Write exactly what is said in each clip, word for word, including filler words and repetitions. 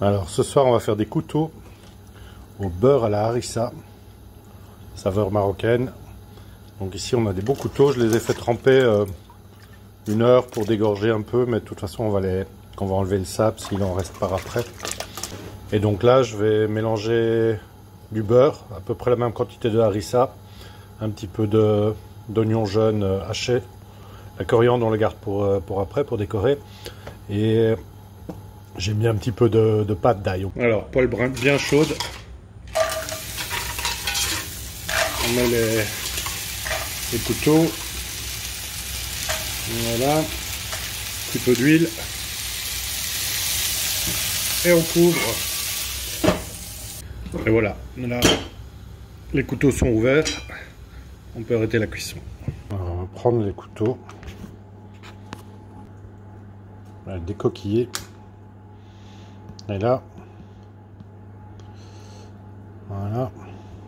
Alors ce soir on va faire des couteaux au beurre à la harissa, saveur marocaine. Donc ici on a des beaux couteaux, je les ai fait tremper euh, une heure pour dégorger un peu, mais de toute façon on va, les, on va enlever le sable s'il en reste par après. Et donc là je vais mélanger du beurre, à peu près la même quantité de harissa, un petit peu de d'oignon jaune haché, la coriandre on le garde pour, pour après, pour décorer. Et j'ai mis un petit peu de, de pâte d'ail. Alors, poêle bien chaude. On met les, les couteaux. Voilà. Un petit peu d'huile. Et on couvre. Et voilà. Là, les couteaux sont ouverts. On peut arrêter la cuisson. Alors, on va prendre les couteaux. On va les décoquiller. Et là, voilà,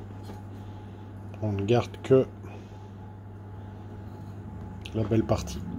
on ne garde que la belle partie.